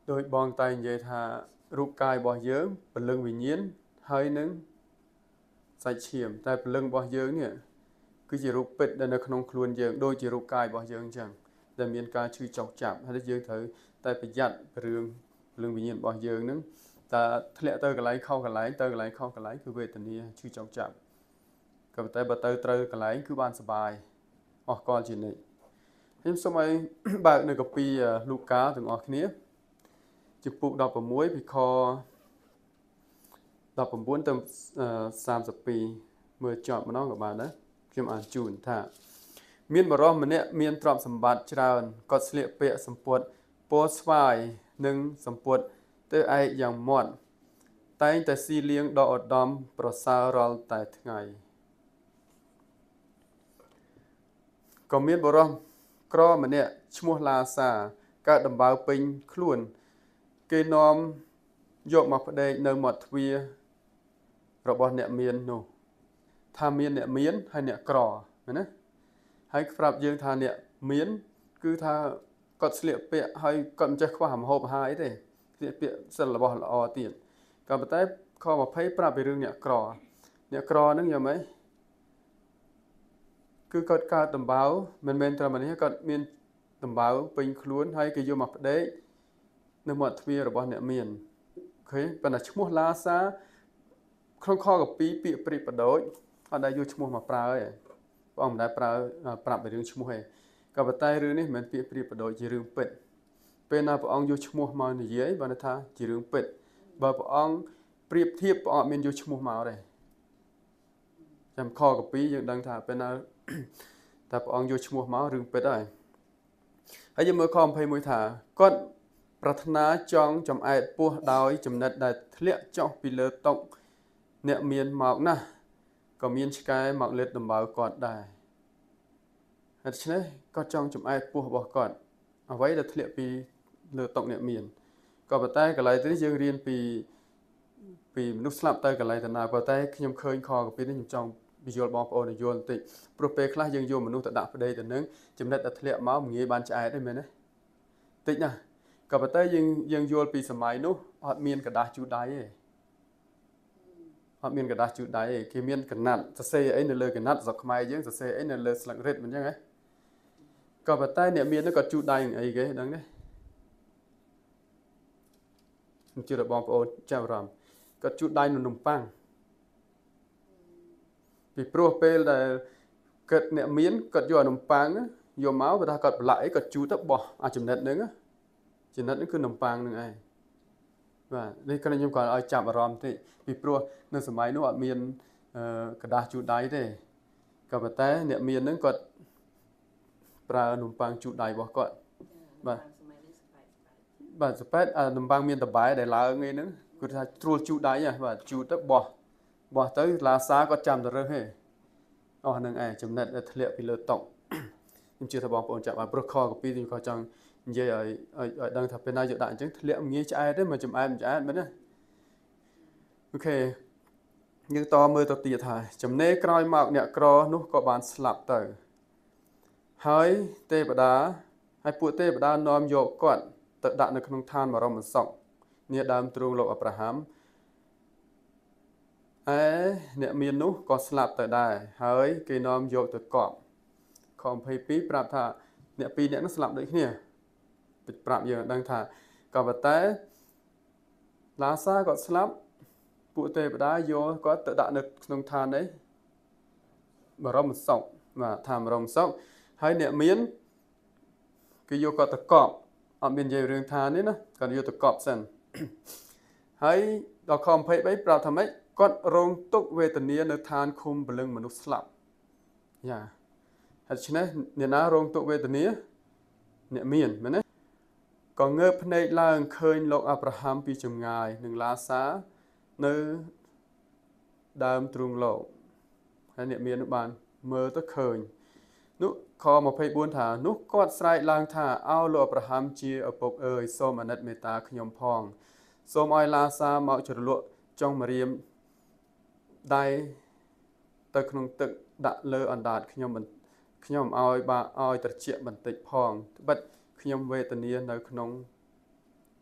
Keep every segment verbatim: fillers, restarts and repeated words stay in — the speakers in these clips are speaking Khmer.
โดยบองไตនិយាយថារូបកាយរបស់យើងពលឹងវិញ្ញាណហើយនឹងសាច់ឈាមតែពលឹងរបស់យើងនេះគឺជារូបពិតដែលនៅក្នុងខ្លួនយើងដូចជារូបកាយរបស់យើងអញ្ចឹងដែលមានការឈឺចុកចាប់ហើយយើងត្រូវតែប្រយ័ត្នរឿងពលឹងវិញ្ញាណរបស់យើងនឹងតើធ្លាក់ទៅកន្លែងខុសកន្លែងទៅកន្លែងខុសកន្លែងគឺវេទនាឈឺចុកចាប់ក៏ប៉ុន្តែបើទៅត្រូវកន្លែងគឺបានសុបាយអស់កលជានិច្ចខ្ញុំសូមឲ្យបើកនៅកាពីលូកាទាំងអស់គ្នាជំពូកដប់ប្រាំមួយពីខដប់ប្រាំបួនទៅសាមសិបពីរមើលចប់ម្ដងក៏បានដែរខ្ញុំអានជូនថាមានបរិសម្នាក់មានទ្រព្យសម្បត្តិច្រើនគាត់ស្លៀកពាក់សម្ពុតពណ៌ស្វាយនិងសម្ពុតទៅឯកយ៉ាងមាត់តែងតែស៊ីលៀងដកឧត្តមប្រសើររាល់តែថ្ងៃក៏មានបរិសក្រម្នាក់ឈ្មោះឡាសាកើតដំបៅពេញខ្លួនគេនាំយកមកផ្ដេកនៅមាត់ទ្វាររបស់អ្នកមាននោះថាមានអ្នកមានហើយអ្នកក្រមែនទេហើយប្រាប់យើងថាអ្នកមានគឺថាគាត់ស្លៀកពាក់ហើយគាត់មិនចេះខ្វះម្ហូបអាហារអីទេស្លៀកពាក់សិលរបស់ល្អទៀតក៏ប៉ុន្តែខยี่สิบប្រាប់ពីរឿងអ្នកក្រអ្នកក្រហ្នឹងយ៉ាងម៉េចគឺគាត់កើតដំបៅមិនមែនត្រឹមនេះគាត់មានដំបៅពេញខ្លួនហើយគេយកមកផ្ដេកនៅមាត់ទ្វាររបស់អ្នកមានអូខេប៉ុន្តែឈ្មោះឡាសាក្នុងខកាពីពាក្យព្រិបដូចអត់ដែលយកឈ្មោះមកប្រើទេបងមិនដែលប្រើប្រាប់ពីរឿងឈ្មោះទេក៏ប៉ុន្តែរឿងនេះមិនមែនពាក្យព្រិបដូចជារឿងពិតពេលណាព្រះអង្គយកឈ្មោះមកនិយាយបានថាជារឿងពិតបើព្រះអង្គប្រៀបធៀបព្រះអង្គមានយកឈ្មោះមកទេចាំខកាពីយើងដឹងថាពេលណាតែព្រះអង្គយកឈ្មោះមករឿងពិតហើយហើយយើងមើលខยี่สิบเอ็ดថាគាត់ប្រាថ្នាចង់ចំអែតពោះដោយចំណិតដែលធ្លាក់ចុះពីលើតុអ្នកមានមកណាស់ក៏មានឆ្កែមកលេបដំបៅគាត់ដែរដូច្នេះគាត់ចង់ចំអែតពោះរបស់គាត់អ្វីដែលធ្លាក់ពីលើតុអ្នកមានក៏ប៉ុន្តែកន្លែងនេះយើងរៀនពីពីមនុស្សស្លាប់ទៅកន្លែងតាណាប៉ុន្តែខ្ញុំឃើញខកាពីនេះខ្ញុំចង់បញ្យល់បងប្អូនយល់បន្តិចព្រោះពេលខ្លះយើងយកមនុស្សទៅដាក់ប្តីទៅនឹងចំណិតដែលធ្លាក់មកមិនងាយបានឆ្អែតទេមែនទេតិចណាស់ក៏ប៉ុន្តែយើងយើងយល់ពីសម័យនោះអត់មានកដាស់ជូតដៃទេអត់មានកដាស់ជូតដៃទេគេមានកណាត់សរសេរអីនៅលើកណាត់ស្រុកខ្មែរយើងសរសេរអីនៅលើស្លឹករឹតមិនអញ្ចឹងហ៎ក៏ប៉ុន្តែអ្នកមាននោះគាត់ជូតដៃនឹងអីគេដឹងទេខ្ញុំជឿថាបងប្អូនចាប់អារម្មណ៍គាត់ជូតដៃនឹងនំប៉័ងពីព្រោះពេលដែលគាត់អ្នកមានគាត់យកអានំប៉័ងយកមកបើថាគាត់ប្រឡាក់អីគាត់ជូតទៅបោះអាចំណិតហ្នឹងចំណិតហ្នឹងគឺនំប៉័ងហ្នឹងឯងបាទនេះគ្រាន់ខ្ញុំគាត់ឲ្យចាប់អារម្មណ៍តិចពីព្រោះនៅសម័យនោះអត់មានកដាស់ជូតដៃទេក៏ប៉ុន្តែអ្នកមានហ្នឹងគាត់ប្រើនំប៉័ងជូតដៃរបស់គាត់បាទបាទសប៉ែតអានំប៉័ងមានតបែដែលឡើងឯហ្នឹងគាត់ថាត្រួលជូតដៃបាទជូតទៅបោះបោះទៅឡាសាគាត់ចាំទៅរើសទេអស់ហ្នឹងឯងចំណិតដែលធ្លាក់ពីលើតុខ្ញុំជឿថាបងប្អូនចាប់បានព្រោះខកាពីខ្ញុំក៏ចង់និយាយឲ្យឲ្យដឹងថាពេលណាយកដាក់អញ្ចឹងធ្លាក់ងាយឆ្អែតទេមកចំអែតមិនឆ្អែតមែនទេអូខេយើងតមើលទៅទៀតថាចំណេរក្រោយមកអ្នកក្រនោះក៏បានស្លាប់ទៅហើយទេវតាហើយពួកទេវតានាំយកគាត់ទៅដាក់នៅក្នុងឋានបរមសុខនាដើមទ្រូងលោកអាប់រ៉ាហាំអេអ្នកមាននោះក៏ស្លាប់ទៅដែរហើយគេនាំយកទៅកប់ខยี่สิบสองប្រាប់ថាអ្នកពីរអ្នកនោះស្លាប់ដូចគ្នាប្រាប់យើងដឹងថាក៏ប៉ុន្តែឡាសាគាត់ស្លាប់ពួកទេវតាយកគាត់ទៅដាក់នៅក្នុងឋាននេះបរមសុខបាទឋានបរមសុខហើយអ្នកមានគេយកគាត់ទៅកប់អត់មាននិយាយរឿងឋាននេះណាគាត់យកទៅកប់សិនហើយដល់ខยี่สิบสามប្រាប់ថាម៉េចគាត់រងទុក្ខវេទនានៅឋានឃុំពលឹងមនុស្សស្លាប់យ៉ាហើយដូច្នេះអ្នកណារងទុក្ខវេទនាអ្នកមានមែនទេក៏ងើបភ្នែកឡើងឃើញលោកអាប់រ៉ាហាំពីចម្ងាយនិងឡាសានៅដើមទ្រូងលោកហើយអ្នកមាននោះបានមើលទៅឃើញនោះខยี่สิบสี่ថានោះគាត់ស្រែកឡើងថាអោលោកអាប់រ៉ាហាំជាឪពុកអើយសូមអាណិតមេត្តាខ្ញុំផងសូមឲ្យឡាសាមកជ្រលក់ចុងម្រាមដៃទៅក្នុងទឹកដាក់លើអណ្ដាតខ្ញុំខ្ញុំឲ្យបាឲ្យត្រជាក់បន្តិចផងត្បិតខ្ញុំវេទនានៅក្នុង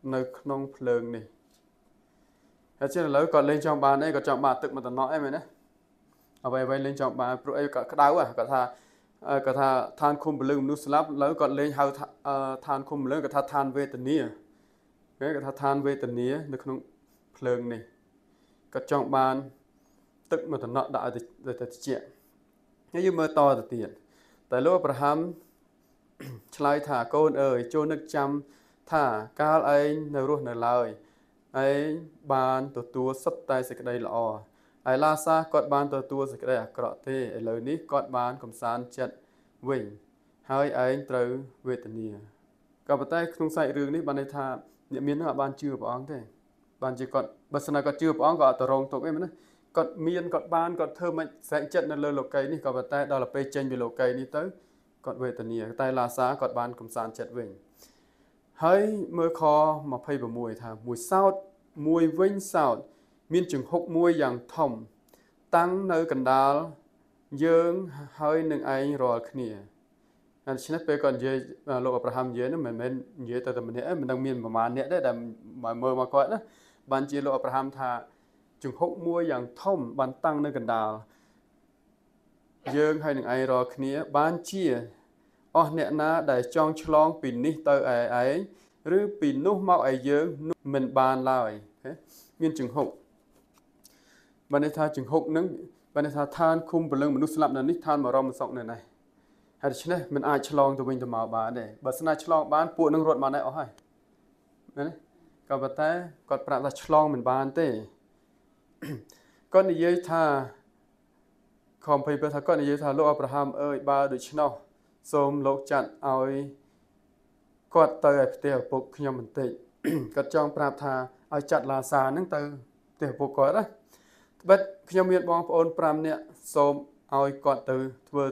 នៅក្នុងភ្លើងនេះហើយជាឥឡូវគាត់លេងចង់បានអីគាត់ចង់បានទឹកមកតំណក់អីមែនទេអ្វីអ្វីលេងចង់បានព្រោះអីគាត់ក្តៅគាត់ថាគាត់ថាឋានឃុំពលឹងមនុស្សស្លាប់ឥឡូវគាត់លេងហៅឋានឃុំពលឹងគាត់ថាឋានវេទនាគេគាត់ថាឋានវេទនានៅក្នុងភ្លើងនេះគាត់ចង់បានទឹកមកតំណក់ដាក់ឲ្យទៅតិចហើយយើងមើលតទៅទៀតតែលោកអាប់រ៉ាហាំឆ្លើយថាកូនអើយចូលនឹកចាំថាកាលឯងនៅរស់នៅឡើយឯងបានទទួលសុទ្ធតែសេចក្តីល្អហើយឡាសាគាត់បានទទួលសេចក្តីអាក្រក់ទេឥឡូវនេះគាត់បានកំសាន្តចិត្តវិញហើយឯងត្រូវវេទនាក៏ប៉ុន្តែក្នុងសាច់រឿងនេះបានន័យថាអ្នកមាននោះអាចបានជឿព្រះអង្គទេបានជាគាត់បើស្នើគាត់ជឿព្រះអង្គក៏អត់ទៅរងទុកអីមែនណាគាត់មានគាត់បានគាត់ធ្វើមិនស្រែកចិត្តនៅលើលោកីនេះក៏ប៉ុន្តែដល់ទៅពេលចេញពីលោកីនេះទៅគាត់វេទនាតែឡាសាគាត់បានកំសាន្តចិត្តវិញហើយមើលខยี่สิบหกថាមួយសោតមួយវិញសោតមានចង្ហុកមួយយ៉ាងធំតាំងនៅកណ្ដាលយើងហើយនឹងឯងរាល់គ្នាដូច្នេះពេលគាត់និយាយលោកអាប់រ៉ាហាំនិយាយនោះមិនមែននិយាយតែតែម្នាក់ឯងមិនដឹងមានប្រមាណអ្នកដែរដែលមើលមកគាត់ណាបានជាលោកអាប់រ៉ាហាំថាចង្ហុកមួយយ៉ាងធំបានតាំងនៅកណ្ដាលយើងហើយនឹងឯងរាល់គ្នាបានជាអស់អ្នកណាដែលចង់ឆ្លងពីនេះទៅឯឯងឬពីនោះមកឯយើងមិនបានឡើយមានចង្ហុកបានន័យថាចង្ហុកនឹងបានន័យថាឋានឃុំពលឹងមនុស្សស្លាប់នៅនេះឋានបរមសុខនៅនេះហើយដូច្នេះមិនអាចឆ្លងទៅវិញទៅមកបានទេបើស្នាឆ្លងបានពួកនឹងរត់មកណែអស់ហើយមែនទេក៏ប៉ុន្តែគាត់ប្រាប់ថាឆ្លងមិនបានទេគាត់និយាយថាខំពេញថាគាត់និយាយថាលោកអាប់រ៉ាហាំអើយបើដូច្នោះសូមលោកចាត់ឲ្យគាត់ទៅឲ្យផ្ទះឪពុកខ្ញុំបន្តិចគាត់ចង់ប្រាប់ថាឲ្យចាត់ឡាសាហ្នឹងទៅផ្ទះឪពុកគាត់ណាត្បិតខ្ញុំមានបងប្អូនfiveនាក់សូមឲ្យគាត់ទៅធ្វើ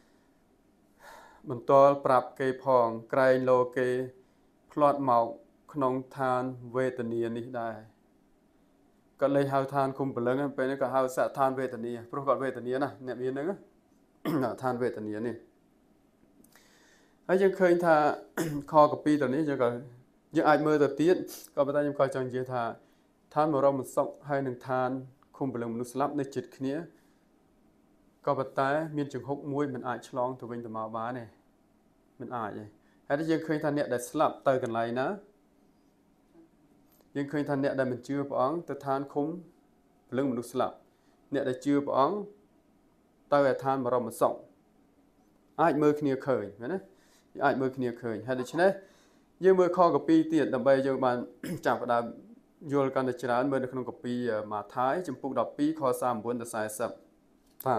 បន្តប្រាប់គេផងក្រែងលោគេផ្លាត់មកក្នុងឋានវេទនានេះដែរគាត់លេងហៅឋានគុំពលឹងពេលនេះក៏ហៅសឋានវេទនាព្រោះគាត់វេទនាណាអ្នកមានហ្នឹងឋានវេទនានេះហើយយើងឃើញថាខកពីទៅនេះយើងក៏យើងអាចមើលទៅទៀតក៏ប៉ុន្តែខ្ញុំក៏ចង់និយាយថាឋានបរមសុខហើយនឹងឋានឃុំពលឹងមនុស្សស្លាប់នៅជិតគ្នាក៏ប៉ុន្តែមានចង្ហុកមួយមិនអាចឆ្លងទៅវិញទៅមកបានទេមិនអាចទេហើយយើងឃើញថាអ្នកដែលស្លាប់ទៅកន្លែងណាយើងឃើញថាអ្នកដែលមិនជឿព្រះអង្គទៅឋានឃុំពលឹងមនុស្សស្លាប់អ្នកដែលជឿព្រះអង្គទៅឯឋានបរមសុខអាចមើលគ្នាឃើញមែនទេអាចមើលគ្នាឃើញហើយដូច្នេះយើងមើលខកពីទៀតដើម្បីយើងបានចាប់ផ្ដើមយល់កាន់តែច្រើនមើលនៅក្នុងកពីម៉ាថាយចំពុកtwelveខthirty-nineដល់fortyថា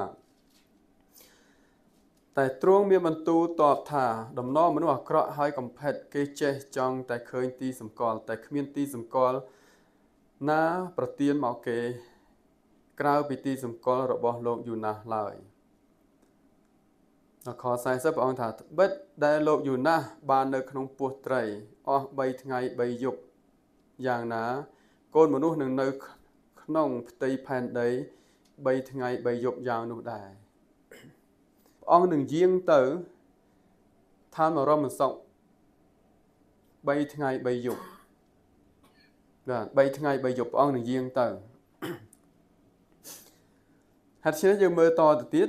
តែទ្រង់មានបន្ទូលតបថាដំណរមនុស្សអាក្រក់ហើយកំផិតគេចេះចង់តែឃើញទីសម្គាល់តែគ្មានទីសម្គាល់ណាប្រទានមកគេក្រៅពីទីសម្គាល់របស់លោកយូណាសឡើយខfortyព្រះអង្គថាត្បិតដែលលោកយូណាសបាននៅក្នុងពោះត្រីអស់threeថ្ងៃthreeយប់យ៉ាងណាកូនមនុស្សនឹងនៅក្នុងផ្ទៃផែនដីthreeថ្ងៃthreeយប់យ៉ាងនោះដែរព្រះអង្គនឹងយាងទៅឋានបរមសុខthreeថ្ងៃthreeយប់បាទthreeថ្ងៃthreeយប់ព្រះអង្គនឹងយាងទៅហេតុនេះយើងមើលតទៅទៀត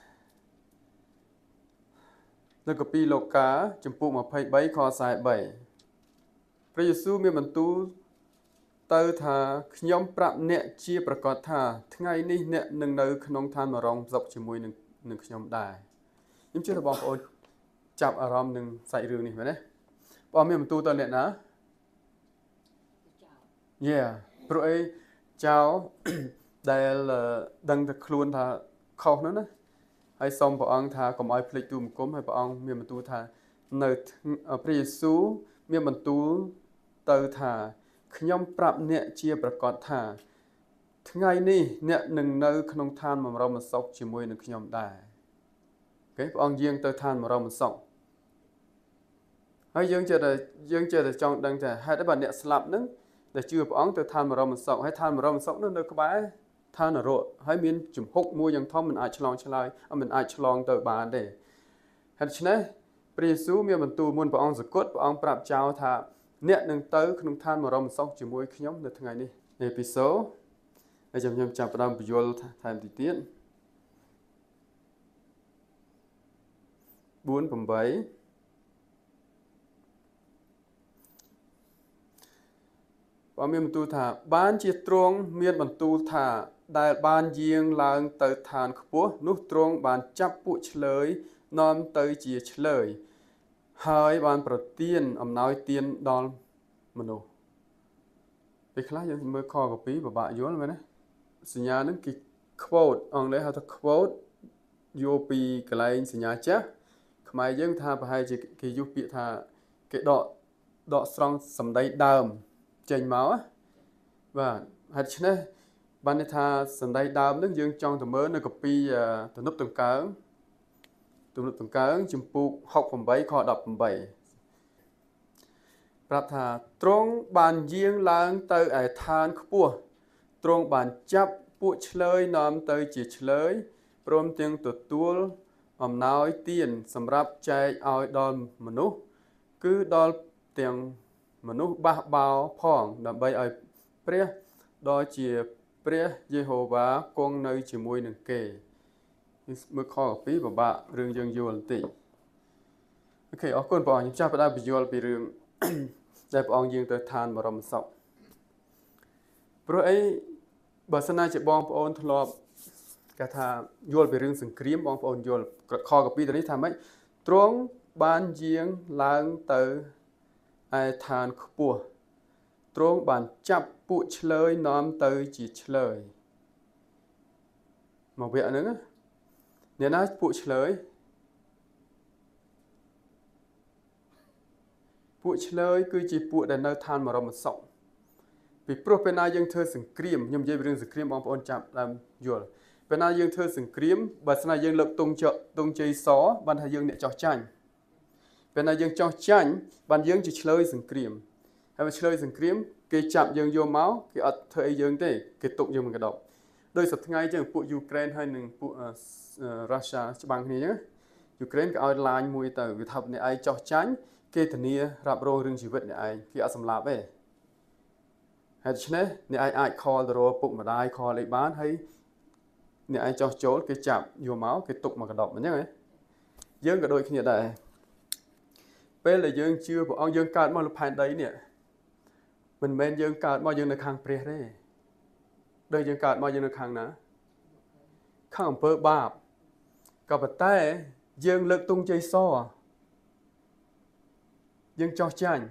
នៅកពីលោកកាចំពុកtwenty-threeខforty-threeព្រះយេស៊ូវមានបន្ទូលទៅថាខ្ញុំប្រាប់អ្នកជាប្រកាសថាថ្ងៃនេះអ្នកនឹងនៅក្នុងឋានបរមសុខជាមួយនឹងនឹងខ្ញុំដែរខ្ញុំជឿថាបងប្អូនចាប់អារម្មណ៍នឹងសាច់រឿងនេះមែនទេបងមានបន្ទូលទៅអ្នកណាយេព្រោះអីចៅដែលដឹងតែខ្លួនថាខុសនោះណាហើយសូមព្រះអង្គថាកុំឲ្យភ្លេចទូបង្គំហើយព្រះអង្គមានបន្ទូលថានៅព្រះយេស៊ូវមានបន្ទូលទៅថាខ្ញុំប្រាប់អ្នកជាប្រកាសថាថ្ងៃនេះអ្នកនឹងនៅក្នុងឋានបរមសុខជាមួយនឹងខ្ញុំដែរអូខេព្រះអង្គយាងទៅឋានបរមសុខហើយយើងចេះតែយើងចេះតែចង់ដឹងថាហេតុអីបើអ្នកស្លាប់នឹងដែលជឿព្រះអង្គទៅឋានបរមសុខហើយឋានបរមសុខនោះនៅក្បែរឋាននរកហើយមានជំហុកមួយយ៉ាងធំមិនអាចឆ្លងឆ្លើយមិនអាចឆ្លងទៅបានទេហេតុដូច្នេះព្រះយេស៊ូវមានបន្ទូលមុនព្រះអង្គសគត់ព្រះអង្គប្រាប់ចៅថាអ្នកនឹងទៅក្នុងឋានបរមសុខជាមួយខ្ញុំនៅថ្ងៃនេះអេពីសូតហើយចាំខ្ញុំចាប់ផ្ដើមបញ្យល់ថែមតិចទៀតបួន 8បើមានបន្ទូលថាបានជាទ្រង់មានបន្ទូលថាដែលបានយាងឡើងទៅឋានខ្ពស់នោះទ្រង់បានចាប់ពួកឆ្លើយនាំទៅជាឆ្លើយហើយបានប្រទានអំណោយទានដល់មនុស្សពេលខ្លះយើងមើលខកពីពិបាកយល់មែនទេសញ្ញាហ្នឹងគេ quote អង់គ្លេសហៅថា quote យកពីកន្លែងសញ្ញាចាស់ខ្មែរយើងថាប្រហែលជាគេយកពាក្យថាគេដកដកស្រង់សម្ដីដើមចេញមកបាទហេតុឆ្នេះបានន័យថាសម្ដីដើមហ្នឹងយើងចង់ទៅមើលនៅកាពីទំនុកដង្កើងទំនុកដង្កើងជំពូកហុកប្រាំបីខដប់ប្រាំបីប្រាប់ថាទ្រង់បានយាងឡើងទៅឯឋានខ្ពស់ទ្រង់បានចាប់ពួកឆ្លើយនាំទៅជាឆ្លើយព្រមទាំងទទួលអំណោយទានសម្រាប់ចែកឲ្យដល់មនុស្សគឺដល់ទាំងមនុស្សបះបោផងដើម្បីឲ្យព្រះដ៏ជាព្រះយេហូវ៉ាគង់នៅជាមួយនឹងគេមើលខពីពិបាករឿងយើងយល់បន្តិចអូខេអរគុណបងខ្ញុំចាប់ផ្ដើមបញ្យល់ពីរឿងដែលព្រះអង្គយាងទៅឋានបរមសុខព្រោះអីបើសិនណាជាបងប្អូនធ្លាប់គេថាយល់ពីរឿងសង្គ្រាមបងប្អូនយល់ខកពីនេះថាម៉េចទ្រង់បានយាងឡើងទៅឯឋានខ្ពស់ទ្រង់បានចាប់ពួកឆ្លើយនាំទៅជាឆ្លើយមកវគ្គហ្នឹងអ្នកណាពួកឆ្លើយពួកឆ្លើយគឺជាពួកដែលនៅឋានបរមសុខពីព្រោះពេលណាយើងធ្វើសង្គ្រាមខ្ញុំនិយាយពីរឿងសង្គ្រាមបងប្អូនចាប់ដើមយល់ពេលណាយើងធ្វើសង្គ្រាមបើស្នាយើងលើកទង់ជទង់ជ័យសបានថាយើងអ្នកចោះចាញ់ពេលណាយើងចោះចាញ់បានយើងជាឆ្លើយសង្គ្រាមហើយឆ្លើយសង្គ្រាមគេចាប់យើងយកមកគេអត់ធ្វើអីយើងទេគេទុកយើងមិនកដប់ដោយសប្តាហ៍ថ្ងៃចឹងពួកយូក្រែនហើយនឹងពួករុស្ស៊ីច្បាំងគ្នាចឹងយូក្រែនក៏ឲ្យឡាញមួយទៅវាថាអ្នកឯងចោះចាញ់គេធានារ៉ាប់រងរឿងជីវិតអ្នកឯងគេអត់សម្លាប់ទេហើយដូច្នេះអ្នកឯងអាចខលទៅរកពុកម្ដាយខលអីបានហើយអ្នកឯងចោះចូលគេចាប់យកមកគេទុកមកកដប់អញ្ចឹងហ៎យើងក៏ដូចគ្នាដែរពេលដែលយើងជឿព្រះអង្គយើងកើតមកលើផែនដីនេះមិនមែនយើងកើតមកយើងនៅខាងព្រះទេដូចយើងកើតមកយើងនៅខាងណាខាងអំពើបាបក៏ប៉ុន្តែយើងលើកទង់ជ័យសយើងចោះចាញ់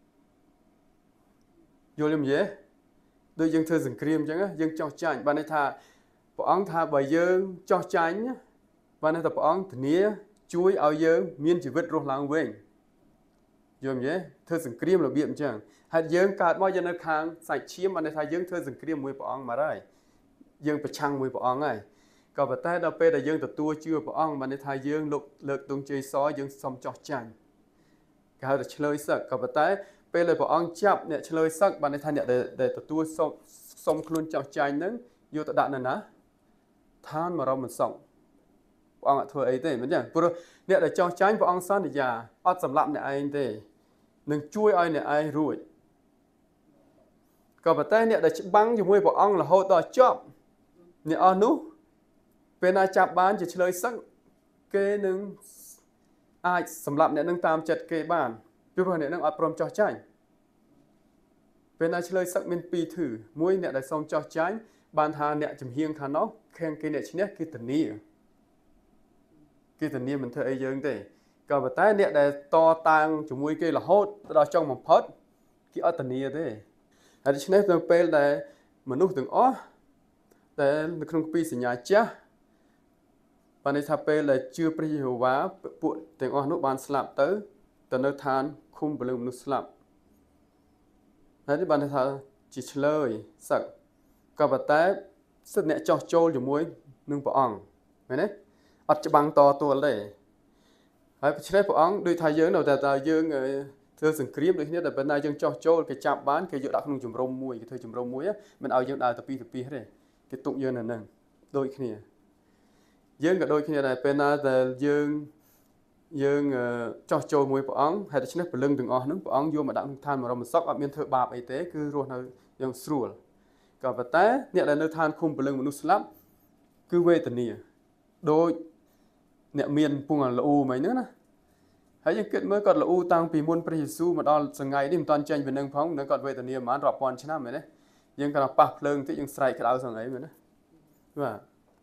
យល់ទេមែនទេដូចយើងធ្វើសង្គ្រាមអញ្ចឹងយើងចោះចាញ់បានន័យថាព្រះអង្គថាបើយើងចោះចាញ់បានន័យថាព្រះអង្គធានាជួយឲ្យយើងមានជីវិតរស់ឡើងវិញយល់ទេធ្វើសង្គ្រាមរបៀបអញ្ចឹងហើយយើងកើតមកយើងនៅខាងសាច់ឈាមបានន័យថាយើងធ្វើសង្គ្រាមមួយព្រះអង្គមកហើយយើងប្រឆាំងមួយព្រះអង្គហើយក៏ប៉ុន្តែដល់ពេលដែលយើងទទួលជឿព្រះអង្គបានន័យថាយើងលើកលើកទង់ជ័យសយើងសុំចោះចាញ់គេហៅថាឆ្លើយសឹកក៏ប៉ុន្តែពេលដែលព្រះអង្គចាប់អ្នកឆ្លើយសឹកបានន័យថាអ្នកដែលទទួលសុំសុំខ្លួនចោះចាញ់ហ្នឹងយកទៅដាក់នៅណាឋានបរមសុខព្រះអង្គអត់ធ្វើអីទេមិនចឹងព្រោះអ្នកដែលចោះចាញ់ព្រះអង្គសន្យាអត់សម្លាប់អ្នកឯងទេនឹងជួយឲ្យអ្នកឯងរួចក៏ប៉ុន្តែអ្នកដែលច្បាំងជាមួយព្រះអង្គរហូតដល់ចប់អ្នកអស់នោះពេលណាចាប់បានជាឆ្លើយសឹកគេនឹងអាចសម្លាប់អ្នកនឹងតាមចិត្តគេបានពីព្រោះអ្នកនឹងអត់ព្រមចោះចាញ់ពេលណាឆ្លើយសឹកមានពីរធឺមួយអ្នកដែលសុំចោះចាញ់បានថាអ្នកចំហៀងខាងនោះខាងគេអ្នកឈ្នះគេធានាគេធានាមិនធ្វើអីយើងទេក៏ប៉ុន្តែអ្នកដែលតតាំងជាមួយគេរហូតដល់ចុងបំផុតគេអត់ធានាទេហើយដូច្នេះនៅពេលដែលមនុស្សទាំងអស់ដែលនៅក្នុងពីសញ្ញាចាស់បានន័យថាពេលដែលជឿព្រះយេហូវ៉ាពួកទាំងអស់នោះបានស្លាប់ទៅទៅនៅឋានឃុំពលឹងមនុស្សស្លាប់ហើយនេះបានថាជាឆ្លើយសឹកក៏ប៉ុន្តែសិទ្ធិអ្នកចោះចូលជាមួយនឹងព្រះអង្គមែនទេអត់ច្បាំងតទួលទេហើយដូច្នេះព្រះអង្គដូចថាយើងនៅតែតើយើងធ្វើសង្គ្រាមដូចគ្នាតែប៉ុន្តែយើងចោះចូលគេចាប់បានគេយកដាក់ក្នុងជំរំមួយគេធ្វើជំរំមួយមិនឲ្យយើងដើរទៅពីទៅពីទេគេទុកយើងនៅហ្នឹងដូចគ្នាយើងក៏ដូចគ្នាដែរពេលណាដែលយើងយើងចោះចូលមួយព្រះអង្គហើយដូច្នេះព្រលឹងទាំងអស់ហ្នឹងព្រះអង្គយកមកដាក់ក្នុងឋានបរមសុខអត់មានធ្វើបាបអីទេគឺរស់នៅយ៉ាងស្រួលក៏ប៉ុន្តែអ្នកដែលនៅឋានឃុំព្រលឹងមនុស្សស្លាប់គឺវេទនាដូចអ្នកមានពងល្អូមិនហ្នឹងណាហើយយើងគិតមើលគាត់ល្អូតាំងពីមុនព្រះយេស៊ូវមកដល់សងៃនេះមិនតាន់ចេញពីនឹងផងនឹងគាត់វេទនាប្រហែលរាប់ពាន់ឆ្នាំមែនទេយើងគាត់ប៉ះភ្លើងតិចយើងស្រែកក្តៅសងៃមែនទេបាទ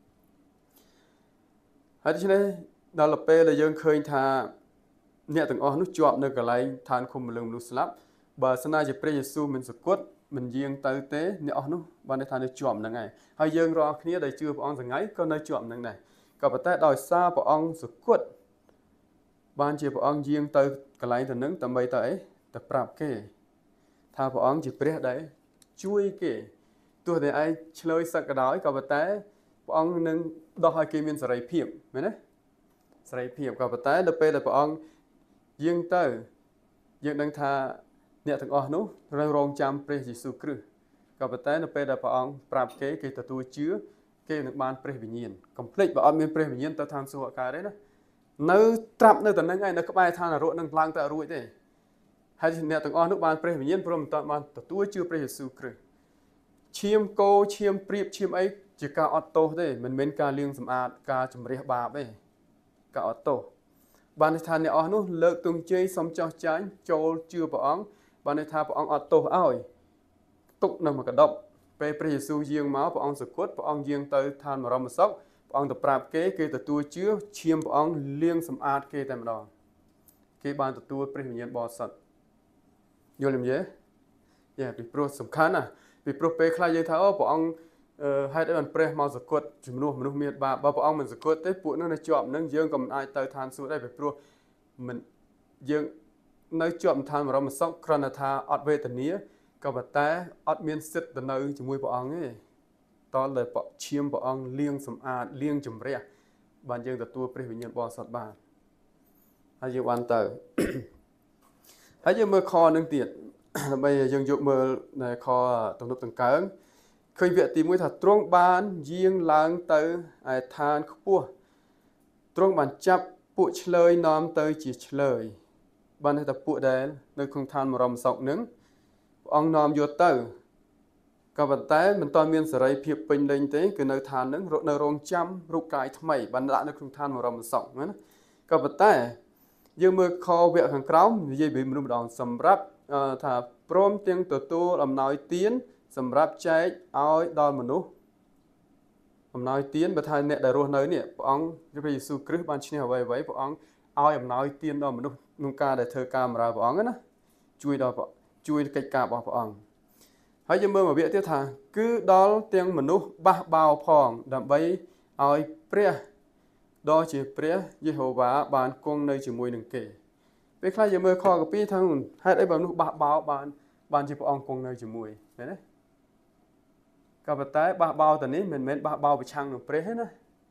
ហើយដូច្នេះដល់ពេលដែលយើងឃើញថាអ្នកទាំងអស់នោះជាប់នៅកន្លែងឋានឃុំព្រលឹងមនុស្សស្លាប់បើស្នាជាព្រះយេស៊ូវមិនសគត់មិនយាងទៅទេអ្នកអស់នោះបានថានៅជាប់ហ្នឹងហើយហើយយើងរាល់គ្នាដែលជឿព្រះអង្គសងៃក៏នៅជាប់ហ្នឹងដែរក៏ប៉ុន្តែដោយសារព្រះអង្គសគត់បានជាព្រះអង្គយាងទៅកន្លែងទៅនឹងដើម្បីទៅអីទៅប្រាប់គេថាព្រះអង្គជាព្រះដែលជួយគេទោះតែឯងឆ្លើយសឹកក៏ដោយក៏ប៉ុន្តែព្រះអង្គនឹងដោះឲ្យគេមានសេរីភាពមែនទេសេរីភាពក៏ប៉ុន្តែដល់ពេលដែលព្រះអង្គយាងទៅយើងដឹងថាអ្នកទាំងអស់នោះត្រូវរងចាំព្រះយេស៊ូវគ្រីស្ទក៏ប៉ុន្តែនៅពេលដែលព្រះអង្គប្រាប់គេគេទទួលជឿគេនឹងបានព្រះវិញ្ញាណកុំភ្លេចបើអត់មានព្រះវិញ្ញាណទៅឋានសួគ៌អកើតទេណានៅត្រាប់នៅតែនឹងឯងនៅក្បែរឋាននរកនឹងឡើងទៅរួចទេហើយអ្នកទាំងអស់នោះបានព្រះវិញ្ញាណព្រមមិនតាន់បានទទួលជឿព្រះយេស៊ូវគ្រីស្ទឈាមគោឈាមព្រៀបឈាមអីជាការអត់ទោសទេមិនមែនការលាងសម្អាតការជំរះបាបទេការអត់ទោសបានន័យថាអ្នកអស់នោះលើកទង់ជ័យសុំចោះចាញ់ចូលជឿព្រះអង្គបានន័យថាព្រះអង្គអត់ទោសឲ្យទុកនៅមួយកដប់ពេលព្រះយេស៊ូវយាងមកព្រះអង្គសគត់ព្រះអង្គយាងទៅឋានបរមសុខព្រះអង្គទៅប្រាប់គេគេទទួលជឿឈាមព្រះអង្គលាងសម្អាតគេតែម្ដងគេបានទទួលព្រះវិញ្ញាណបរិសុទ្ធយល់ទេយ៉ាយ៉ាពីព្រោះសំខាន់ណាពីព្រោះពេលខ្លះយើងថាអូព្រះអង្គហេតុអីបានព្រះមកសគត់ជំនួសមនុស្សមានបាបបើព្រះអង្គមិនសគត់ទេពួកនោះនៅជាប់នឹងយើងក៏មិនអាចទៅឋានសួគ៌ដែរពីព្រោះមិនយើងនៅជាប់ឋានបរមសុខគ្រាន់តែថាអត់វេទនាក៏ប៉ុន្តែអត់មានសិទ្ធិទៅនៅជាមួយព្រះអង្គទេតលតែឈាមព្រះអង្គលាងសម្អាតលាងជំរះបានយើងទទួលព្រះវិញ្ញាណបរិសុទ្ធបានហើយយើងបានទៅហើយយើងមើលខនឹងទៀតដើម្បីយើងយកមើលនៅខទំនុកដង្កើងឃើញវគ្គទីមួយថាទ្រង់បានយាងឡើងទៅឯឋានខ្ពស់ទ្រង់បានចាប់ពួកឆ្លើយនាំទៅជាឆ្លើយបានន័យថាពួកដែលនៅក្នុងឋានបរមសុខនឹងព្រះអង្គនាំយកទៅក៏ប៉ុន្តែមិនទាន់មានសេរីភាពពេញលេញទេគឺនៅឋាននឹងនៅរងចាំរូបកាយថ្មីបានដាក់នៅក្នុងឋានបរមសុខណាក៏ប៉ុន្តែយើងមើលខវគ្គខាងក្រោមនិយាយពីមនុស្សម្ដងសម្រាប់ថាព្រមទាំងទទួលអំណោយទានសម្រាប់ចែកឲ្យដល់មនុស្សអំណោយទានបើថាអ្នកដែលរស់នៅនេះព្រះអង្គព្រះយេស៊ូវគ្រីស្ទបានឈ្នះអ្វីអ្វីព្រះអង្គឲ្យអំណោយទានដល់មនុស្សក្នុងការដែលធ្វើការបម្រើព្រះអង្គណាជួយដល់ជួយកិច្ចការរបស់ព្រះអង្គហើយយើងមើលមកវាទៀតថាគឺដល់ទាំងមនុស្សបះបោផងដើម្បីឲ្យព្រះដ៏ជាព្រះយេហូវ៉ាបានគង់នៅជាមួយនឹងគេពេលខ្លះយើងមើលខកពីថាហេតុអីបើមនុស្សបះបោបានបានជាព្រះអង្គគង់នៅជាមួយមែនទេក៏ប៉ុន្តែបះបោទៅនេះមិនមែនបះបោប្រឆាំងនឹងព្រះទេណា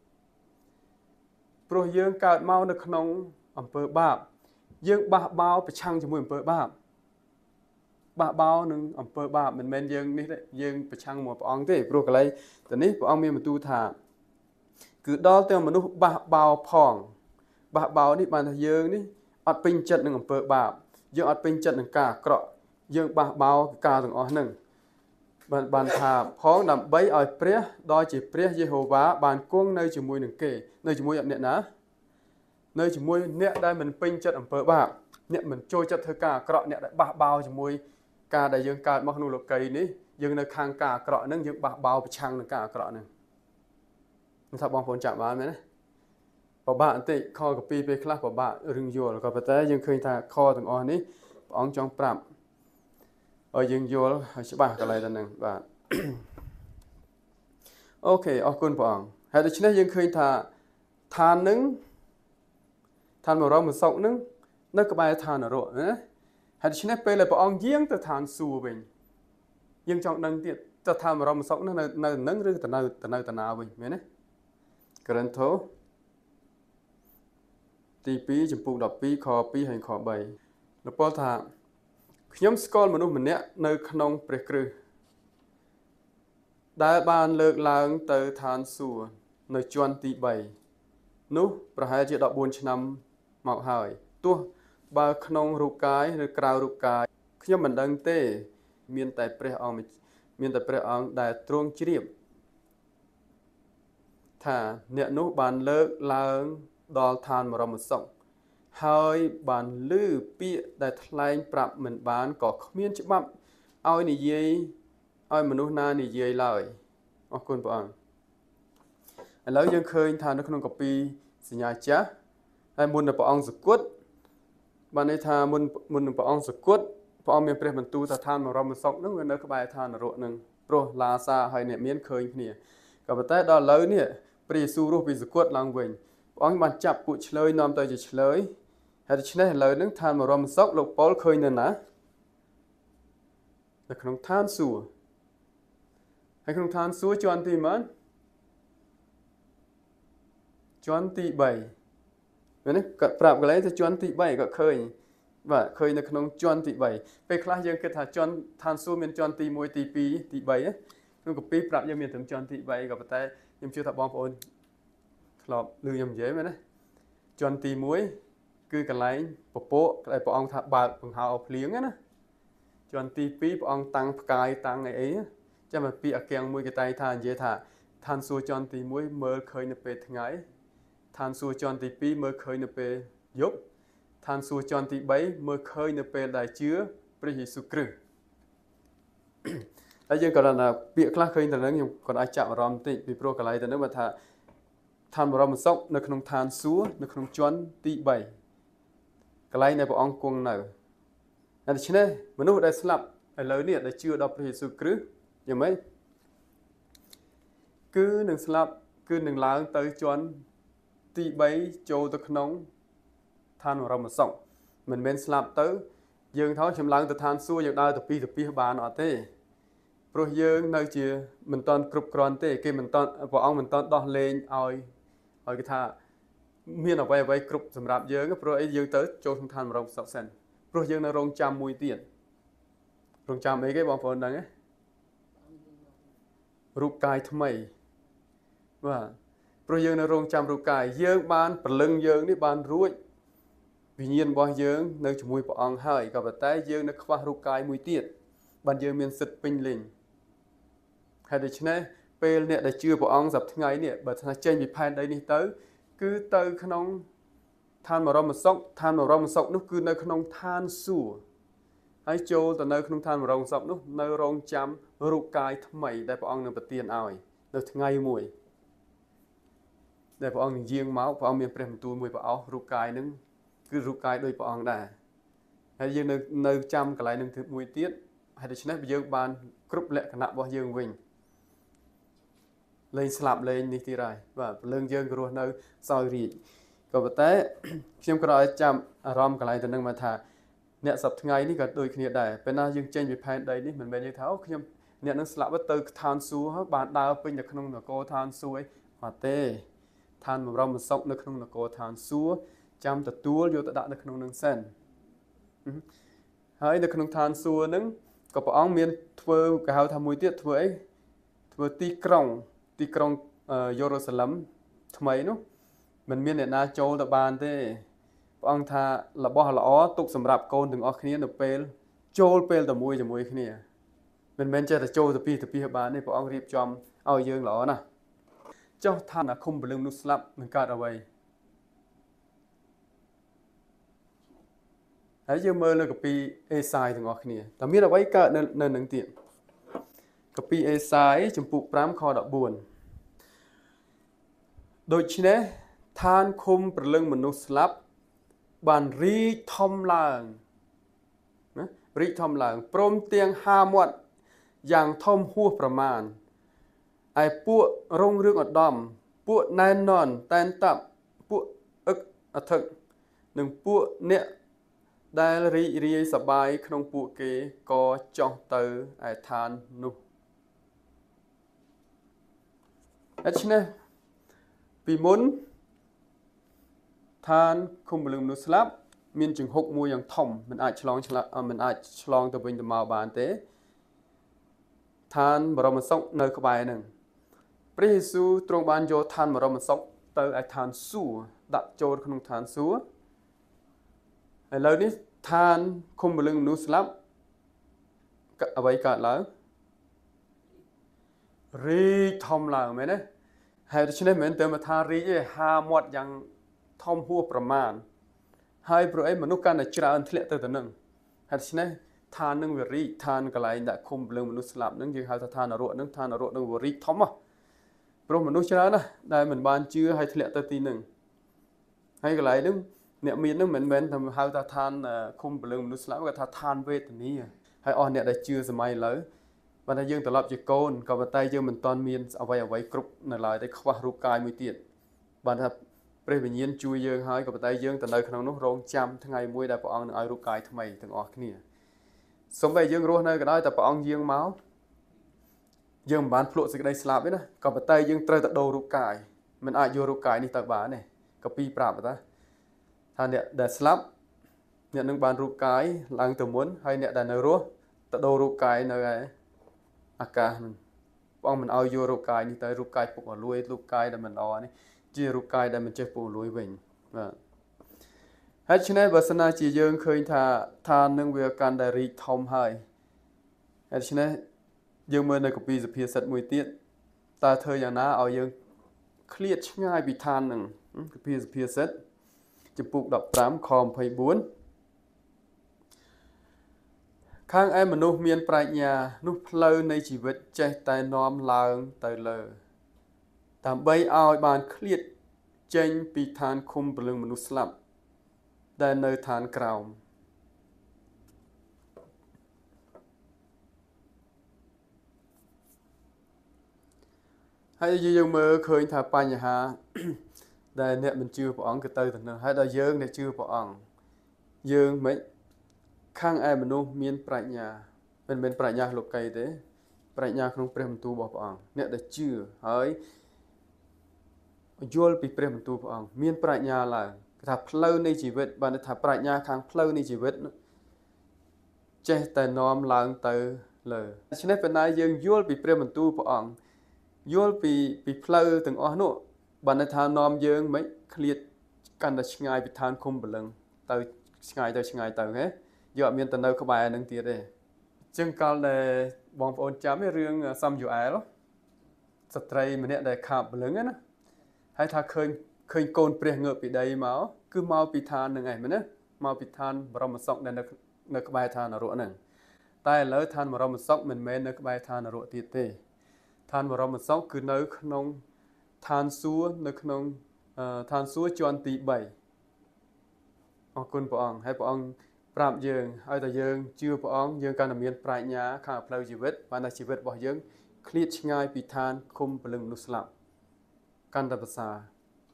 ព្រោះយើងកើតមកនៅក្នុងអំពើបាបយើងបះបោប្រឆាំងជាមួយអំពើបាបបះបោនឹងអំពើបាបមិនមែនយើងនេះទេយើងប្រឆាំងមួយព្រះអង្គទេព្រោះកន្លែងទៅនេះព្រះអង្គមានបន្ទូលថាគឺដល់ទាំងមនុស្សបះបោផងបះបោនេះបានថាយើងនេះអត់ពេញចិត្តនឹងអំពើបាបយើងអត់ពេញចិត្តនឹងការអាក្រក់យើងបះបោការទាំងអស់ហ្នឹងបានបានថាផងដើម្បីឲ្យព្រះដ៏ជាព្រះយេហូវ៉ាបានគង់នៅជាមួយនឹងគេនៅជាមួយអ្នកណានៅជាមួយអ្នកដែលមិនពេញចិត្តអំពើបាបអ្នកមិនចូលចិត្តធ្វើការអាក្រក់អ្នកដែលបះបោជាមួយការដែលយើងកើតមកក្នុងលោកីយ៍នេះយើងនៅខាងការអាក្រក់ហ្នឹងយើងបះបោប្រឆាំងនឹងការអាក្រក់ហ្នឹងមិនថាបងប្អូនចាំបានមែនទេពិបាកបន្តិចខកពីពេលខ្លះពិបាករឿងយល់ក៏ប៉ុន្តែយើងឃើញថាខទាំងអស់នេះព្រះអង្គចង់ប្រាប់ឲ្យយើងយល់ឲ្យច្បាស់កន្លែងទៅហ្នឹងបាទអូខេអរគុណព្រះអង្គហើយដូច្នេះយើងឃើញថាឋាននឹងឋានបរមសុខនឹងនៅក្បែរឋាននរកណាហើយដូច្នេះពេលដែលព្រះអង្គយាងទៅឋានសួគ៌វិញយើងចង់ដឹងទៀតទៅឋានបរមសុខនោះនៅនៅនឹងឬទៅនៅទៅនៅតាណាវិញមែនទេកូរិនថូសទីពីរចំពុកដប់ពីរខពីរហើយខបីលពលថាខ្ញុំស្គាល់មនុស្សម្នាក់នៅក្នុងព្រះគ្រិស្តដែលបានលើកឡើងទៅឋានសួគ៌នៅជាន់ទីបីនោះប្រហែលជាដប់បួនឆ្នាំមកហើយទោះបើក្នុងរូបកាយឬក្រៅរូបកាយខ្ញុំមិនដឹងទេមានតែព្រះអង្គមានតែព្រះអង្គដែលទ្រង់ជ្រាបថាអ្នកនោះបានលើកឡើងដល់ឋានបរមសុខហើយបានឮពាក្យដែលថ្លែងប្រាប់មិនបានក៏គ្មានច្បាប់ឲ្យនិយាយឲ្យមនុស្សណានិយាយឡើយអរគុណព្រះអង្គឥឡូវយើងឃើញថានៅក្នុងកាពីសញ្ញាចាស់ហើយមុននឹងព្រះអង្គសគត់បានន័យថាមុនមុននឹងព្រះអង្គសគត់ព្រះអង្គមានព្រះបន្ទូលថាឋានបរមសុខនោះវានៅក្បែរឋាននរកនឹងព្រោះឡាសាហើយអ្នកមានឃើញគ្នាក៏ប៉ុន្តែដល់ឥឡូវនេះព្រះយេស៊ូវរស់ពីសគត់ឡើងវិញព្រះអង្គបានចាប់ពួកឆ្លើយនាំទៅជាឆ្លើយហើយដូច្នេះឥឡូវហ្នឹងឋានបរមសុខលោកប៉ូលឃើញនៅណានៅក្នុងឋានសួគ៌ហើយក្នុងឋានសួគ៌ជាន់ទីម៉ានជាន់ទី3មែនទេគាត់ប្រាប់កន្លែងទៅជាន់ទី3ក៏ឃើញបាទឃើញនៅក្នុងជាន់ទី3ពេលខ្លះយើងគិតថាជាន់ឋានសួគ៌មានជាន់ទី1ទី2ទី3ក្នុងកាពីប្រាប់យើងមានត្រឹមជាន់ទី3ក៏ប៉ុន្តែខ្ញុំជឿថាបងប្អូនធ្លាប់ឮខ្ញុំនិយាយមែនទេជាន់ទី1គឺកន្លែងពពកដែលព្រះអង្គថាបើកបង្ហើរភ្លៀងណាជាន់ទី2ព្រះអង្គតាំងផ្កាយតាំងអីអីចាំមកពីអគាំងមួយគេតែងថានិយាយថាឋានសួគ៌ជាន់ទី1មើលឃើញនៅពេលថ្ងៃឋានសួគ៌ជាន់ទី2មើលឃើញនៅពេលយប់ឋានសួគ៌ជាន់ទី3មើលឃើញនៅពេលដែលជឿព្រះយេស៊ូវគ្រីស្ទហើយយើងក៏ថាពាក្យខ្លះឃើញទៅនឹងខ្ញុំក៏អាចចាប់អារម្មណ៍បន្តិចពីព្រោះកន្លែងទៅនឹងបើថាឋានបរមសុខនៅក្នុងឋានសួគ៌នៅក្នុងជាន់ទី3កន្លែងដែលព្រះអង្គគង់នៅដូច្នេះមនុស្សដែលស្លាប់ឥឡូវនេះដែលជឿដល់ព្រះយេស៊ូវគ្រីស្ទយ៉ាងម៉េចគឺនឹងស្លាប់គឺនឹងឡើងទៅជាន់ទី3ចូលទៅក្នុងឋានបរមសុខមិនមែនស្លាប់ទៅយើងថោខ្ញុំឡើងទៅឋានសួគ៌យើងដើរទៅពីទៅពីបានអត់ទេព្រោះយើងនៅជាមិនតាន់គ្រប់គ្រាន់ទេគេមិនតាន់ព្រះអង្គមិនតាន់ដោះលែងឲ្យឲ្យគេថាមានអ្វីអ្វីគ្រប់សម្រាប់យើងព្រោះអីយើងទៅចូលក្នុងឋានបរមសុខសិនព្រោះយើងនៅរងចាំមួយទៀតរងចាំអីគេបងប្អូនដឹងទេរូបកាយថ្មីបាទព្រោះយើងនៅរងចាំរូបកាយយើងបានព្រលឹងយើងនេះបានរួចវិញ្ញាណរបស់យើងនៅជាមួយព្រះអង្គហើយក៏ប៉ុន្តែយើងនៅខ្វះរូបកាយមួយទៀតបានយើងមានសិទ្ធិពេញលេញហើយដូច្នេះពេលអ្នកដែលជឿព្រះអង្គសប្តាហ៍ថ្ងៃនេះបើថាចេញពីផែនដីនេះទៅគឺទៅក្នុងឋានបរមសុខឋានបរមសុខនោះគឺនៅក្នុងឋានសួគ៌ហើយចូលទៅនៅក្នុងឋានបរមសុខនោះនៅរងចាំរូបកាយថ្មីដែលព្រះអង្គនឹងប្រទានឲ្យនៅថ្ងៃមួយដែលព្រះអង្គនឹងយាងមកព្រះអង្គមានព្រះបន្ទូលមួយព្រះអស់រូបកាយនឹងគឺរូបកាយដូចព្រះអង្គដែរហើយយើងនៅនៅចាំកន្លែងនឹងមួយទៀតហើយដូច្នេះយើងបានគ្រប់លក្ខណៈរបស់យើងវិញលែងស្លាប់លែងនេះទៀតហើយបាទព្រលឹងយើងក៏រស់នៅសោយរាជក៏ប៉ុន្តែខ្ញុំក៏ឲ្យចាំអារម្មណ៍កន្លែងទៅនឹងមកថាអ្នកសប្តាហ៍ថ្ងៃនេះក៏ដូចគ្នាដែរពេលណាយើងចេញពីផែនដីនេះមិនមែនយើងថាអូខ្ញុំអ្នកនឹងស្លាប់ទៅឋានសួគ៌ហើយបានដើរពេញនៅក្នុងនគរឋានសួគ៌អីអត់ទេឋានបរមសុខនៅក្នុងនគរឋានសួគ៌ចាំទទួលយកទៅដាក់នៅក្នុងនឹងសិនហើយនៅក្នុងឋានសួគ៌ហ្នឹងក៏ព្រះអង្គមានធ្វើគេហៅថាមួយទៀតធ្វើអីធ្វើទីក្រុងទីក្រុងយេរូសាឡឹមថ្មីនោះមិនមានអ្នកណាចូលទៅបានទេព្រះអង្គថារបស់ល្អទុកសម្រាប់កូនទាំងអស់គ្នានៅពេលចូលពេលតែមួយជាមួយគ្នាមិនមែនចេះតែចូលទៅពីទៅពីបានទេព្រះអង្គរៀបចំឲ្យយើងល្អណាស់ចុះឋានអាឃុំពលឹងនោះស្លាប់នឹងកើតអ្វីហើយយើងមើលនៅកាពីអេសាយទាំងអស់គ្នាតើមានអ្វីកើតនៅនៅនឹងទៀតកាពីអេសាយចំពុក5ខ14ដូច្នេះឋានឃុំព្រលឹងមនុស្សស្លាប់បានរីកធំឡើងណារីកធំឡើងព្រមទាំងហាមាត់យ៉ាងធំហួសប្រមាណឯពួករងរឿងឧត្តមពួកណែននន់តែនតាប់ពួកអឹកអធិកនិងពួកអ្នកដែលរីករាយសប្បាយក្នុងពួកគេក៏ចុះទៅឯឋាននោះដូច្នេះពីមុនឋានឃុំពលឹងមនុស្សស្លាប់មានចង្ហុកមួយយ៉ាងធំមិនអាចឆ្លងឆ្លាក់មិនអាចឆ្លងទៅវិញទៅមកបានទេឋានបរមសុខនៅក្បែរហ្នឹងព្រះយេស៊ូវទ្រង់បានយកឋានបរមសុខទៅឯឋានសួគ៌ដាក់ចូលក្នុងឋានសួគ៌ឥឡូវនេះឋានឃុំពលឹងមនុស្សស្លាប់អ្វីកើតឡើងរីកធំឡើងមែនទេហើយដូច្នេះមិនមែនតែមកថារីកទេហាមាត់យ៉ាងធំហួសប្រមាណហើយព្រោះអីមនុស្សកាន់តែច្រើនធ្លាក់ទៅទៅនឹងហើយដូច្នេះឋាននឹងវារីកឋានកន្លែងដាក់ឃុំពលឹងមនុស្សស្លាប់នឹងយើងហៅថាឋាននរកនឹងឋាននរកនឹងវារីកធំហ៎ព្រោះមនុស្សច្រើនណាស់ដែលមិនបានជឿហើយធ្លាក់ទៅទីនឹងហើយកន្លែងហ្នឹងអ្នកមានហ្នឹងមិនមែនថាហៅថាឋានឃុំពលឹងមនុស្សស្លាប់គាត់ថាឋានវេទនាហើយអស់អ្នកដែលជឿសម័យឥឡូវបើថាយើងត្រឡប់ជាកូនក៏ប៉ុន្តែយើងមិនទាន់មានអ្វីអ្វីគ្រប់នៅឡើយតែខ្វះរូបកាយមួយទៀតបើថាព្រះវិញ្ញាណជួយយើងហើយក៏ប៉ុន្តែយើងទៅនៅក្នុងនោះរងចាំថ្ងៃមួយដែលព្រះអង្គនឹងឲ្យរូបកាយថ្មីទាំងអស់គ្នាសូម្បីយើងរស់នៅក៏ដោយតែព្រះអង្គយាងមកយើងមិនបានភ្លក់សេចក្តីស្លាប់ទេណាក៏ប៉ុន្តែយើងត្រូវតែដូររូបកាយមិនអាចយករូបកាយនេះទៅបានទេក៏ពីប្រាប់តាថាអ្នកដែលស្លាប់អ្នកនឹងបានរូបកាយឡើងទៅមុនហើយអ្នកដែលនៅរស់ទៅដូររូបកាយនៅឯអាកាសហ្នឹងព្រះអង្គមិនឲ្យយករូបកាយនេះទៅរូបកាយពុកអលួយរូបកាយដែលមិនល្អនេះជារូបកាយដែលមិនចេះពុកអលួយវិញបាទហើយឆ្នេះបើសិនណាជាយើងឃើញថាឋាននឹងវាកាន់តែរីកធំហើយហើយឆ្នេះយើងមើលនៅកពីសុភាសិតមួយទៀតតើធ្វើយ៉ាងណាឲ្យយើងឃ្លាតឆ្ងាយពីឋាននឹងកពីសុភាសិតចំពុកដប់ប្រាំខម្ភៃបួនខាងឯមនុស្សមានប្រាជ្ញានោះផ្លូវនៃជីវិតចេះតែនាំឡើងទៅលើដើម្បីឲ្យបានឃ្លាតចេញពីឋានឃុំពលឹងមនុស្សស្លាប់ដែលនៅឋានក្រោមហើយយើងមើលឃើញថាបញ្ហាដែលអ្នកមិនជឿព្រះអង្គគឺទៅទៅនឹងហើយដល់យើងអ្នកជឿព្រះអង្គយើងមិនខាងឯមនុស្សមានប្រាជ្ញាមិនមែនប្រាជ្ញាលោកីទេប្រាជ្ញាក្នុងព្រះបន្ទូលរបស់ព្រះអង្គអ្នកដែលជឿហើយយល់ពីព្រះបន្ទូលព្រះអង្គមានប្រាជ្ញាឡើងគេថាផ្លូវនៃជីវិតបានថាប្រាជ្ញាខាងផ្លូវនៃជីវិតចេះតែនាំឡើងទៅលើដូច្នេះបណ្ដាយើងយល់ពីព្រះបន្ទូលព្រះអង្គយល់ពីពីផ្លូវទាំងអស់នោះបានថានាំយើងមិនឃ្លាតកាន់តែឆ្ងាយពីឋានឃុំពលឹងទៅឆ្ងាយទៅឆ្ងាយទៅហ៎យកអត់មានទៅនៅក្បែរនឹងទៀតទេអញ្ចឹងកាលដែលបងប្អូនចាំរឿងសំយូអែលស្ត្រីម្នាក់ដែលខាបពលឹងណាហើយថាឃើញឃើញកូនព្រះងើបពីដីមកគឺមកពីឋាននឹងឯងមែនណាមកពីឋានបរមសុខដែលនៅនៅក្បែរឋាននរកហ្នឹងតែឥឡូវឋានបរមសុខមិនមែននៅក្បែរឋាននរកទៀតទេឋានបរមសុខគឺនៅក្នុងឋានសួគ៌នៅក្នុងឋានសួគ៌ជាន់ទីបីអរគុណព្រះអង្គហើយព្រះអង្គប្រាប់យើងឲ្យតែយើងជឿព្រះអង្គយើងកាន់តែមានប្រាជ្ញាខាងផ្លូវជីវិតបានតែជីវិតរបស់យើងឃ្លាតឆ្ងាយពីឋានឃុំពលឹងមនុស្សស្លាប់កាន់តែប្រសើរ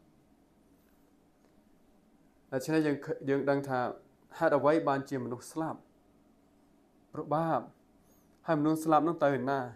ដូច្នេះយើងយើងដឹងថាហេតុអ្វីបានជាមនុស្សស្លាប់ព្រោះបាបហើយមនុស្សស្លាប់នោះទៅឯណា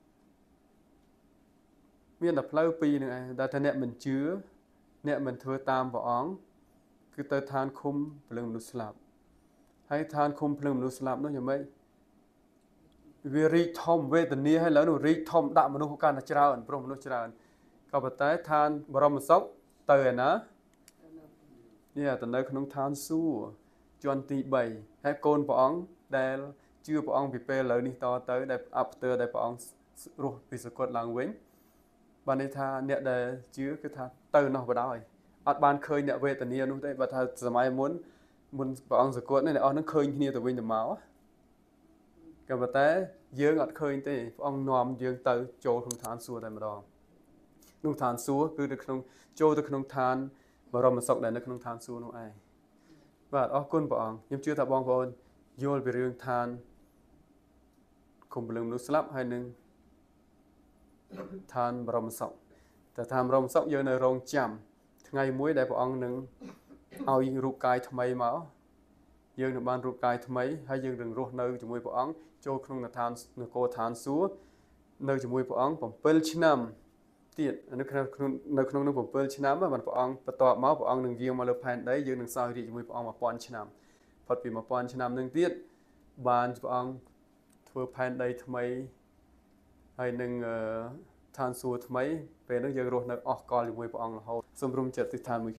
មានតែផ្លូវពីរនឹងឯងដែលថាអ្នកមិនជឿអ្នកមិនធ្វើតាមព្រះអង្គគឺទៅឋានឃុំពលឹងមនុស្សស្លាប់ហើយឋានឃុំពលឹងមនុស្សស្លាប់នោះយ៉ាងម៉េចវារីកធំវេទនាហើយឥឡូវនោះរីកធំដាក់មនុស្សកាន់តែច្រើនព្រោះមនុស្សច្រើនក៏ប៉ុន្តែឋានបរមសុខទៅឯណានេះទៅនៅក្នុងឋានសួគ៌ជាន់ទីបីហើយកូនព្រះអង្គដែលជឿព្រះអង្គពីពេលឥឡូវនេះតទៅដែលអបផ្ទើដែលព្រះអង្គរស់ពីសគត់ឡើងវិញបានន័យថាអ្នកដែលជឿគឺថាទៅនោះបដ ாய் អត់បានឃើញអ្នកវេទនានោះទេបើថាសម័យមុនមុនព្រះអង្គសគត់នេះអ្នកអស់នឹងឃើញគ្នាទៅវិញទៅមកក៏ប៉ុន្តែយើងអត់ឃើញទេព្រះអង្គនាំយើងទៅចូលក្នុងឋានសួគ៌តែម្ដងក្នុងឋានសួគ៌គឺនៅក្នុងចូលទៅក្នុងឋានបរមសុខដែលនៅក្នុងឋានសួគ៌នោះឯងបាទអរគុណព្រះអង្គខ្ញុំជឿថាបងប្អូនយល់ពីរឿងឋានឃុំពលឹងមនុស្សស្លាប់ហើយនឹងឋានបរមសុខតែឋានបរមសុខយើងនៅរងចាំថ្ងៃមួយដែលព្រះអង្គនឹងឲ្យរូបកាយថ្មីមកយើងនឹងបានរូបកាយថ្មីហើយយើងនឹងរស់នៅជាមួយព្រះអង្គចូលក្នុងឋាននគរឋានសួគ៌នៅជាមួយព្រះអង្គbảyឆ្នាំទៀតនៅក្នុងនៅក្នុងនោះbảyឆ្នាំបានព្រះអង្គបន្ទាប់មកព្រះអង្គនឹងយាងមកលើផែនដីយើងនឹងសោយរាជ្យជាមួយព្រះអង្គ1000ឆ្នាំផុតពី1000ឆ្នាំនឹងទៀតបានព្រះអង្គធ្វើផែនដីថ្មីហើយនឹងឋានសួគ៌ថ្មីពេលនោះយើងរស់នៅអស់កលជាមួយព្រះអង្គរហូតសូមរួមចិត្តទិដ្ឋានមួយ